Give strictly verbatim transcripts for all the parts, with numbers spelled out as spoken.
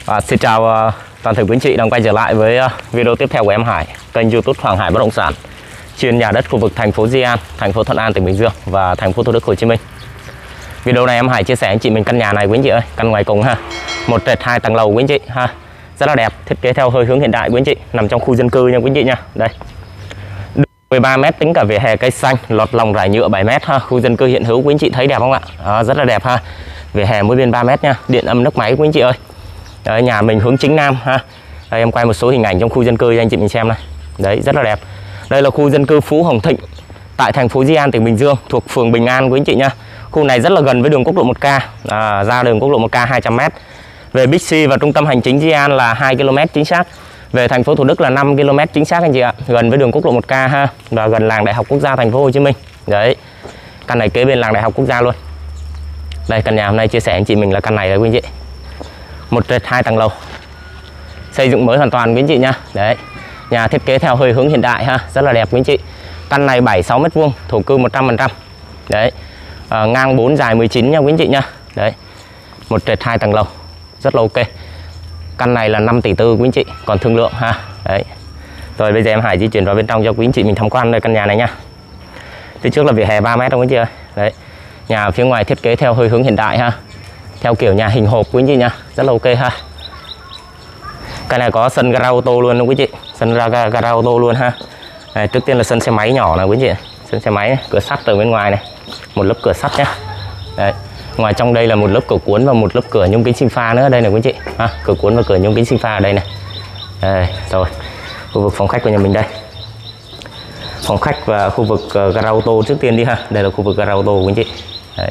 À, xin chào uh, toàn thể quý anh chị đang quay trở lại với uh, video tiếp theo của em Hải, kênh YouTube Hoàng Hải Bất động sản, chuyên nhà đất khu vực thành phố Di An, thành phố Thuận An, tỉnh Bình Dương và thành phố Thủ Đức, Hồ Chí Minh. Video này em Hải chia sẻ anh chị mình căn nhà này quý anh chị ơi, căn ngoài cùng ha, một trệt hai tầng lầu quý anh chị ha, rất là đẹp, thiết kế theo hơi hướng hiện đại quý anh chị, nằm trong khu dân cư nha quý anh chị nha. Đây, mười ba mét tính cả vỉa hè cây xanh, lọt lòng rải nhựa bảy mét ha, khu dân cư hiện hữu quý anh chị thấy đẹp không ạ? Đó, rất là đẹp ha, vỉa hè mỗi bên ba mét nha, điện âm nước máy quý anh chị ơi. Đấy, nhà mình hướng chính nam ha. Đây, em quay một số hình ảnh trong khu dân cư cho anh chị mình xem này. Đấy, rất là đẹp. Đây là khu dân cư Phú Hồng Thịnh tại thành phố Di An, tỉnh Bình Dương, thuộc phường Bình An quý anh chị nha. Khu này rất là gần với đường quốc lộ một K, à, ra đường quốc lộ một K hai trăm mét. Về Bixi và trung tâm hành chính Di An là hai ki lô mét chính xác. Về thành phố Thủ Đức là năm ki lô mét chính xác anh chị ạ. Gần với đường quốc lộ một K ha, và gần làng Đại học Quốc gia thành phố Hồ Chí Minh. Đấy. Căn này kế bên làng Đại học Quốc gia luôn. Đây, căn nhà hôm nay chia sẻ anh chị mình là căn này đấy quý anh chị. Một trệt hai tầng lầu, xây dựng mới hoàn toàn quý anh chị nha. Đấy, nhà thiết kế theo hơi hướng hiện đại ha, rất là đẹp quý anh chị. Căn này bảy mươi sáu mét vuông, thổ cư một trăm phần trăm. Đấy, à, ngang bốn dài mười chín nha quý anh chị nha. Đấy, một trệt hai tầng lầu, rất là ok. Căn này là năm tỷ tư quý anh chị, còn thương lượng ha. Đấy, rồi bây giờ em Hải di chuyển vào bên trong cho quý anh chị mình tham quan đây căn nhà này nha. Phía trước là vỉa hè ba mét đâu quý anh chị ơi. Đấy, nhà ở phía ngoài thiết kế theo hơi hướng hiện đại ha, theo kiểu nhà hình hộp quý anh chị nha, rất là ok ha. Cái này có sân gara ô tô luôn quý chị, sân gara, gara ô tô luôn ha. Này, trước tiên là sân xe máy nhỏ này quý chị, sân xe máy này, cửa sắt từ bên ngoài này, một lớp cửa sắt nhá. Đấy, ngoài trong đây là một lớp cửa cuốn và một lớp cửa nhôm kính sinh pha nữa đây này quý chị, ha, cửa cuốn và cửa nhôm kính sinh pha ở đây này. Đây, rồi khu vực phòng khách của nhà mình đây, phòng khách và khu vực uh, gara ô tô trước tiên đi ha. Đây là khu vực gara ô tô quý chị. Đấy.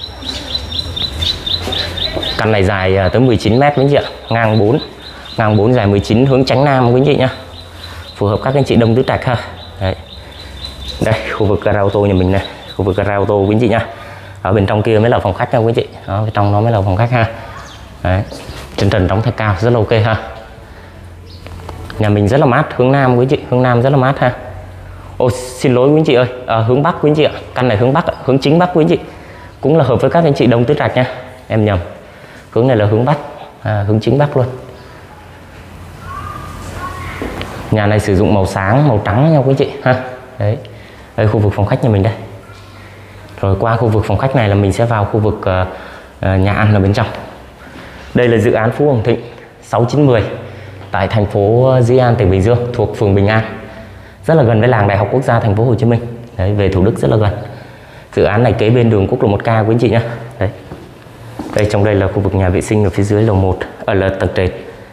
Căn này dài tới mười chín mét quý anh chị ạ, ngang bốn, ngang bốn dài mười chín, hướng tránh nam quý anh chị nhá, phù hợp các anh chị đông tứ trạch ha. Đấy, đây khu vực gara ô tô nhà mình này, khu vực gara ô tô quý anh chị nhá. Ở bên trong kia mới là phòng khách nha quý anh chị, ở bên trong nó mới là phòng khách ha. Đấy, chân trần đóng thạch cao, rất là ok ha. Nhà mình rất là mát, hướng nam quý anh chị, hướng nam rất là mát ha. Ôi xin lỗi quý anh chị ơi, à, hướng bắc quý anh chị ạ, căn này hướng bắc, hướng chính bắc quý anh chị, cũng là hợp với các anh chị đông tứ trạch nha, em nhầm. Hướng này là hướng bắc, à, hướng chính bắc luôn. Nhà này sử dụng màu sáng, màu trắng nha quý chị ha. Đấy, đây khu vực phòng khách nhà mình đây. Rồi qua khu vực phòng khách này là mình sẽ vào khu vực uh, uh, nhà ăn ở bên trong. Đây là dự án Phú Hồng Thịnh sáu chín mười tại thành phố Di An, tỉnh Bình Dương, thuộc phường Bình An, rất là gần với làng Đại học Quốc gia thành phố Hồ Chí Minh. Đấy, về Thủ Đức rất là gần. Dự án này kế bên đường quốc lộ một K quý anh chị nhé. Đấy, đây trong đây là khu vực nhà vệ sinh ở phía dưới lầu một, ở là tầng trệt.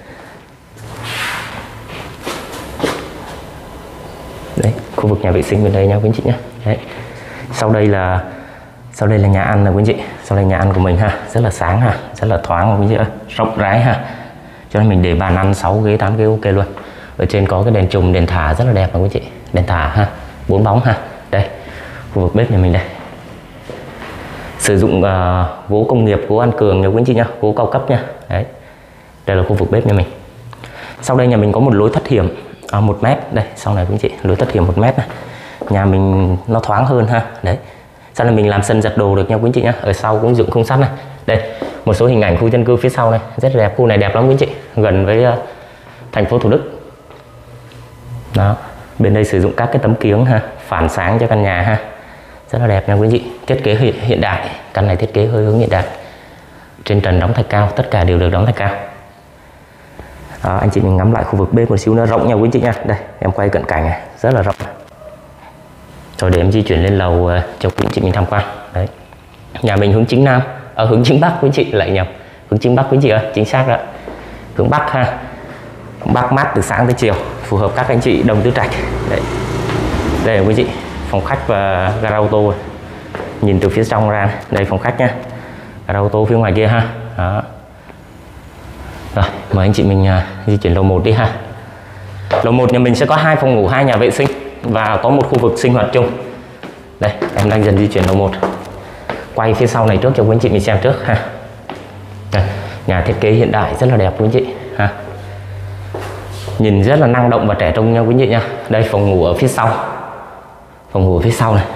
Đấy, khu vực nhà vệ sinh bên đây nha quý anh chị nhé. Đấy, sau đây là sau đây là nhà ăn này quý anh chị, sau đây nhà ăn của mình ha, rất là sáng ha, rất là thoáng quý anh chị ơi, rộng rãi ha, cho nên mình để bàn ăn sáu ghế tám ghế ok luôn. Ở trên có cái đèn chùm, đèn thả rất là đẹp quý anh chị, đèn thả ha, bốn bóng ha. Đây khu vực bếp nhà mình đây, sử dụng uh, gỗ công nghiệp, gỗ An Cường nha quý anh chị nhá, gỗ cao cấp nha. Đấy, đây là khu vực bếp nhà mình. Sau đây nhà mình có một lối thoát hiểm à, một mét đây, sau này quý anh chị, lối thoát hiểm một mét này. Nhà mình nó thoáng hơn ha. Đấy, sau này mình làm sân giặt đồ được nha quý anh chị nhá. Ở sau cũng dựng khung sắt này. Đây một số hình ảnh khu dân cư phía sau này, rất là đẹp, khu này đẹp lắm quý anh chị, gần với uh, thành phố Thủ Đức. Đó, bên đây sử dụng các cái tấm kiếng ha, phản sáng cho căn nhà ha, rất là đẹp nha quý vị. Thiết kế hiện đại, căn này thiết kế hơi hướng hiện đại. Trên trần đóng thạch cao, tất cả đều được đóng thạch cao. Đó, anh chị mình ngắm lại khu vực bếp một xíu nữa, rộng nha quý chị nha. Đây em quay cận cảnh này, rất là rộng. Rồi để em di chuyển lên lầu cho quý chị mình tham quan. Đấy, nhà mình hướng chính nam, ở hướng chính bắc quý chị, lại nhầm, hướng chính bắc quý chị ơi, chính xác đó, hướng bắc ha. Bắc mát từ sáng tới chiều, phù hợp các anh chị đông tứ trạch. Đấy, đây là quý chị, phòng khách và gara ô tô, nhìn từ phía trong ra. Đây phòng khách nha, gara ô tô phía ngoài kia ha. Đó. Rồi mời anh chị mình uh, di chuyển lầu một đi ha. Lầu một nhà mình sẽ có hai phòng ngủ, hai nhà vệ sinh và có một khu vực sinh hoạt chung. Đây em đang dần di chuyển lầu một, quay phía sau này trước cho quý anh chị mình xem trước ha. Đây, nhà thiết kế hiện đại rất là đẹp quý anh chị ha, nhìn rất là năng động và trẻ trung nha quý anh chị nha. Đây phòng ngủ ở phía sau, phòng ngủ ở phía sau này.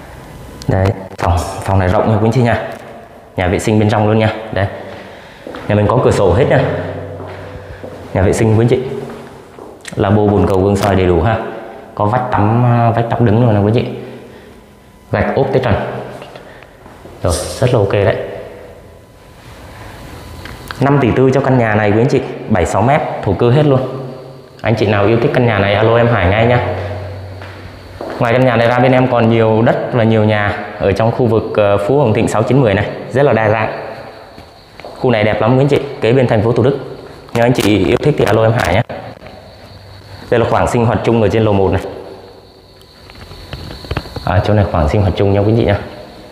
Đấy, phòng phòng này rộng nha quý anh chị nha, nhà vệ sinh bên trong luôn nha. Đây, Nhà mình có cửa sổ hết nha. Nhà vệ sinh quý anh chị. Là bô bồn cầu gương soi đầy đủ ha. Có vách tắm vách tắm đứng luôn nè quý anh chị. Gạch ốp tới trần. Rồi, rất là ok đấy. năm tỷ tư cho căn nhà này quý anh chị, bảy mươi sáu mét, thổ cư hết luôn. Anh chị nào yêu thích căn nhà này alo em Hải ngay nha. Ngoài căn nhà này ra bên em còn nhiều đất và nhiều nhà ở trong khu vực Phú Hồng Thịnh sáu chín mười này, rất là đa dạng. Khu này đẹp lắm quý anh chị, kế bên thành phố Thủ Đức. Nếu anh chị yêu thích thì alo em Hải nhé. Đây là khoảng sinh hoạt chung ở trên lầu một này. À, chỗ này khoảng sinh hoạt chung nha quý anh chị nha.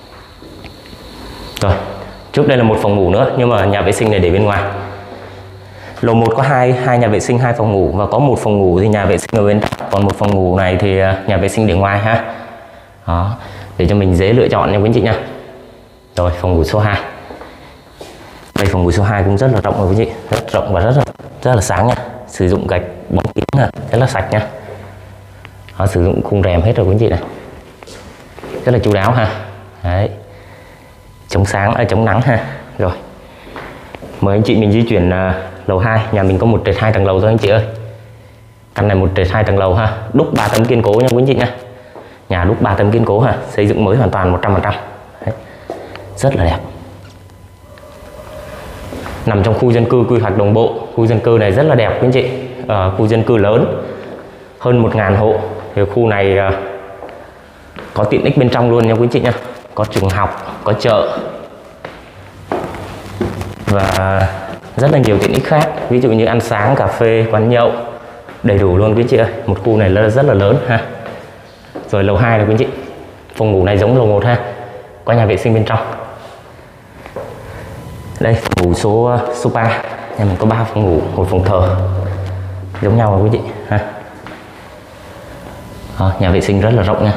Rồi, trước đây là một phòng ngủ nữa, nhưng mà nhà vệ sinh này để bên ngoài. Lầu một có hai hai nhà vệ sinh, hai phòng ngủ, và có một phòng ngủ thì nhà vệ sinh ở bên trong, còn một phòng ngủ này thì nhà vệ sinh để ngoài ha. Đó, để cho mình dễ lựa chọn nha quý anh chị nha. Rồi, phòng ngủ số hai. Đây phòng ngủ số hai cũng rất là rộng rồi quý anh chị, rất rộng và rất là rất là sáng nha. Sử dụng gạch bóng kính rất là sạch nha. Đó, sử dụng khung rèm hết rồi quý anh chị này. Rất là chu đáo ha. Đấy. Chống sáng ở chống nắng ha. Rồi. Mời anh chị mình di chuyển uh, lầu hai. Nhà mình có một trệt hai tầng lầu thôi anh chị ơi. Căn này một trệt hai tầng lầu ha. Đúc ba tấm kiên cố nha quý anh chị nha. Nhà đúc ba tấm kiên cố ha, xây dựng mới hoàn toàn một trăm phần trăm. Rất là đẹp. Nằm trong khu dân cư quy hoạch đồng bộ. Khu dân cư này rất là đẹp quý anh chị. Uh, khu dân cư lớn, hơn một nghìn hộ. Thì khu này uh, có tiện ích bên trong luôn nha quý anh chị nha. Có trường học, có chợ và rất là nhiều tiện ích khác, ví dụ như ăn sáng, cà phê, quán nhậu, đầy đủ luôn quý anh chị ơi. Một khu này là rất là lớn ha. Rồi lầu hai là quý anh chị. Phòng ngủ này giống lầu một ha. Có nhà vệ sinh bên trong. Đây phòng ngủ số số ba. Nhà mình có ba phòng ngủ, một phòng thờ. Giống nhau rồi quý anh chị ha. Đó, nhà vệ sinh rất là rộng nha.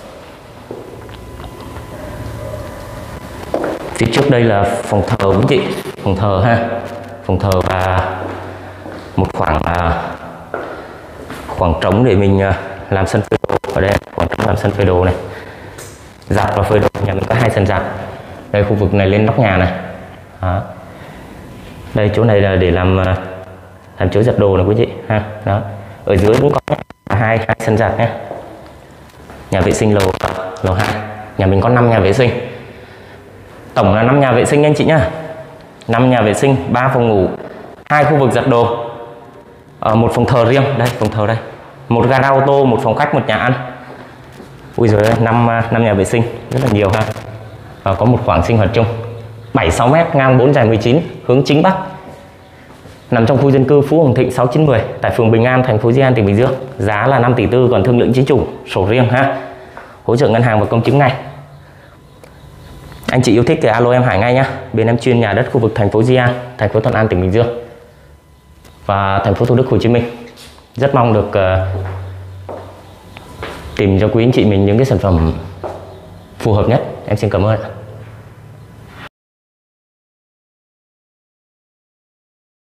Phía trước đây là phòng thờ quý anh chị, phòng thờ ha, phòng thờ và một khoảng à, khoảng trống để mình à, làm sân phơi đồ. Ở đây khoảng trống làm sân phơi đồ này, giặt và phơi đồ. Nhà mình có hai sân giặt. Đây khu vực này lên nóc nhà này. Đó. Đây chỗ này là để làm làm chỗ giặt đồ này quý chị ha. Đó. Ở dưới cũng có hai hai sân giặt nhé. Nhà vệ sinh lầu lầu hai. Nhà mình có năm nhà vệ sinh. Tổng là năm nhà vệ sinh anh chị nhá. năm nhà vệ sinh, ba phòng ngủ, hai khu vực giặt đồ. Ở một phòng thờ riêng, đây phòng thờ đây. Một gara ô tô, một phòng khách, một nhà ăn. Ui giời ơi, năm năm nhà vệ sinh, rất là nhiều ha. Và có một khoảng sinh hoạt chung. bảy mươi sáu mét, ngang bốn dài mười chín, hướng chính bắc. Nằm trong khu dân cư Phú Hồng Thịnh sáu chín mười, tại phường Bình An, thành phố Di An, tỉnh Bình Dương. Giá là năm tỷ tư, còn thương lượng chính chủ, sổ riêng ha. Hỗ trợ ngân hàng và công chứng ngay. Anh chị yêu thích thì alo em Hải ngay nhá. Bên em chuyên nhà đất khu vực thành phố Di An, thành phố Thuận An, tỉnh Bình Dương và thành phố Thủ Đức, Hồ Chí Minh. Rất mong được uh, tìm cho quý anh chị mình những cái sản phẩm phù hợp nhất. Em xin cảm ơn.